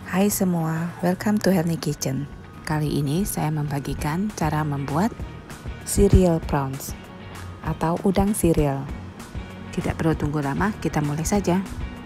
Hai semua, welcome to Helny Kitchen. Kali ini saya membagikan cara membuat cereal prawns atau udang cereal. Tidak perlu tunggu lama, kita mulai saja.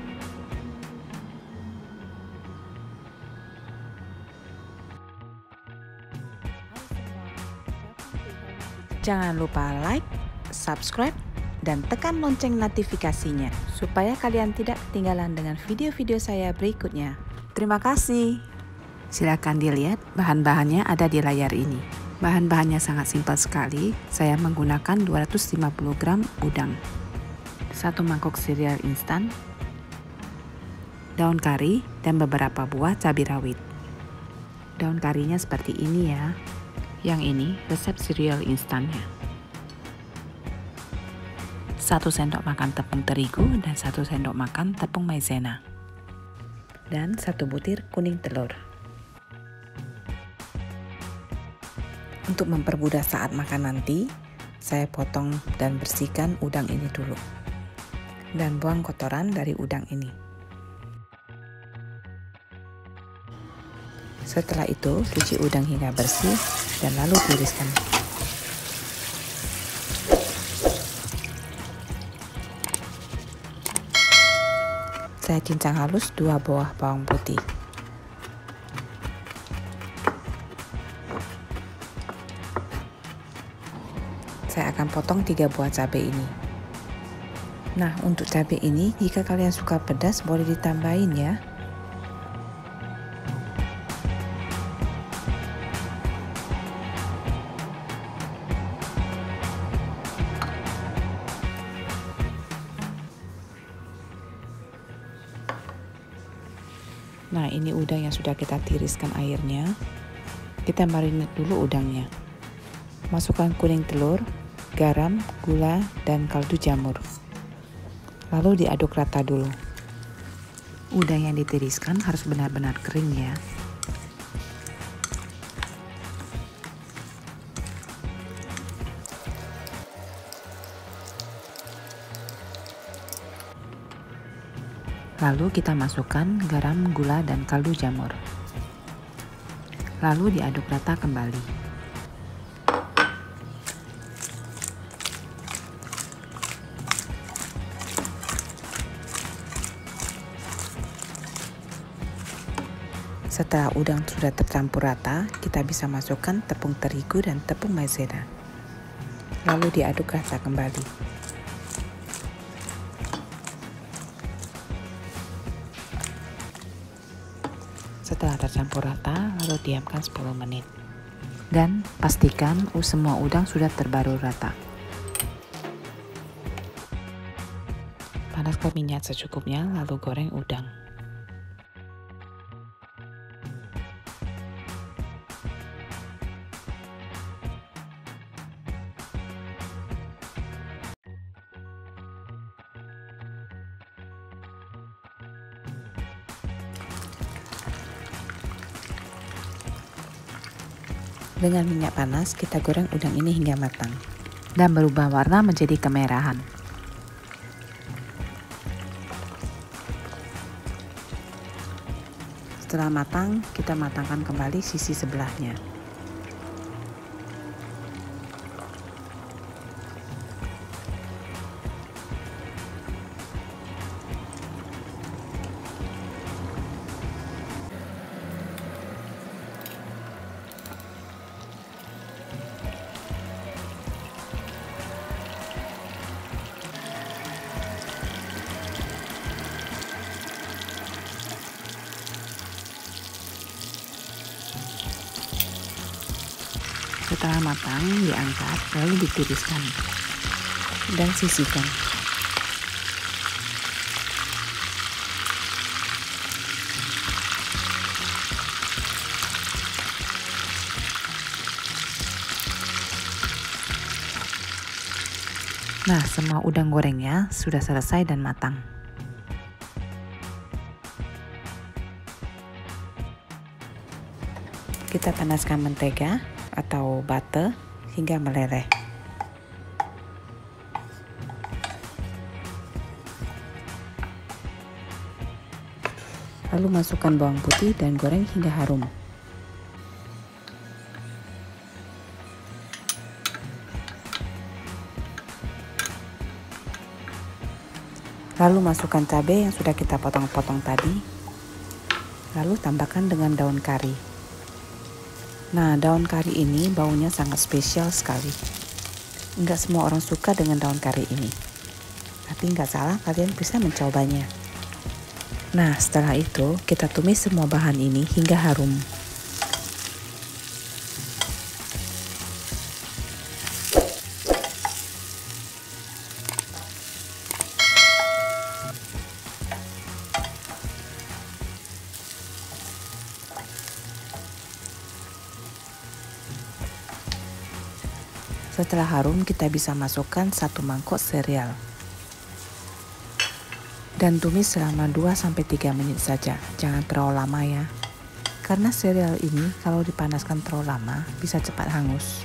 Jangan lupa like, subscribe, dan tekan lonceng notifikasinya supaya kalian tidak ketinggalan dengan video-video saya berikutnya. Terima kasih. Silakan dilihat, bahan-bahannya ada di layar ini. Bahan-bahannya sangat simpel sekali. Saya menggunakan 250 gram udang, 1 mangkok sereal instan, daun kari, dan beberapa buah cabai rawit. Daun karinya seperti ini ya. Yang ini resep sereal instannya. 1 sendok makan tepung terigu dan 1 sendok makan tepung maizena. Dan 1 butir kuning telur. Untuk mempermudah saat makan nanti, saya potong dan bersihkan udang ini dulu. Dan buang kotoran dari udang ini. Setelah itu, cuci udang hingga bersih dan lalu tiriskan. Saya cincang halus 2 buah bawang putih. Saya akan potong 3 buah cabai ini. Nah, untuk cabai ini, jika kalian suka pedas, boleh ditambahin ya. Nah, ini udang yang sudah kita tiriskan airnya. Kita marinate dulu udangnya. Masukkan kuning telur, garam, gula, dan kaldu jamur. Lalu diaduk rata dulu. Udang yang ditiriskan harus benar-benar kering ya. Lalu kita masukkan garam, gula, dan kaldu jamur. Lalu diaduk rata kembali. Setelah udang sudah tercampur rata, kita bisa masukkan tepung terigu dan tepung maizena. Lalu diaduk rata kembali. Setelah tercampur rata, lalu diamkan 10 menit. Dan pastikan semua udang sudah terbarui rata. Panaskan minyak secukupnya, lalu goreng udang. Dengan minyak panas, kita goreng udang ini hingga matang dan berubah warna menjadi kemerahan. Setelah matang, kita matangkan kembali sisi sebelahnya. Setelah matang, diangkat, lalu ditiriskan dan sisihkan. Nah, semua udang gorengnya sudah selesai dan matang. Kita panaskan mentega atau butter hingga meleleh. Lalu masukkan bawang putih dan goreng hingga harum. Lalu masukkan cabai yang sudah kita potong-potong tadi. Lalu tambahkan dengan daun kari. Nah, daun kari ini baunya sangat spesial sekali. Enggak semua orang suka dengan daun kari ini. Tapi enggak salah, kalian bisa mencobanya. Nah, setelah itu kita tumis semua bahan ini hingga harum. Setelah harum, kita bisa masukkan 1 mangkok sereal. Dan tumis selama 2-3 menit saja, jangan terlalu lama ya. Karena sereal ini kalau dipanaskan terlalu lama, bisa cepat hangus.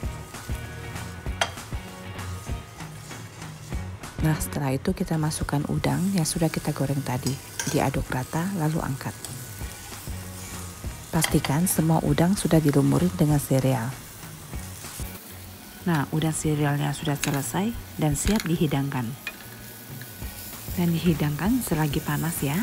Nah, setelah itu kita masukkan udang yang sudah kita goreng tadi. Diaduk rata, lalu angkat. Pastikan semua udang sudah dilumuri dengan sereal. Nah, udang serealnya sudah selesai dan siap dihidangkan. Dan dihidangkan selagi panas ya.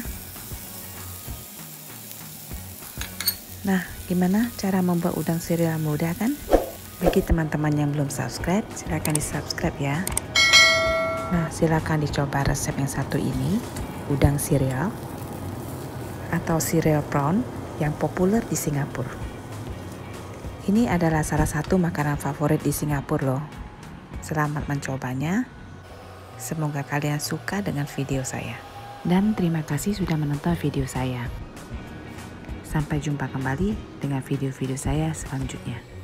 Nah, gimana cara membuat udang sereal mudah kan? Bagi teman-teman yang belum subscribe, silahkan di-subscribe ya. Nah, silahkan dicoba resep yang satu ini, udang sereal atau cereal prawn yang populer di Singapura. Ini adalah salah satu makanan favorit di Singapura loh. Selamat mencobanya. Semoga kalian suka dengan video saya. Dan terima kasih sudah menonton video saya. Sampai jumpa kembali dengan video-video saya selanjutnya.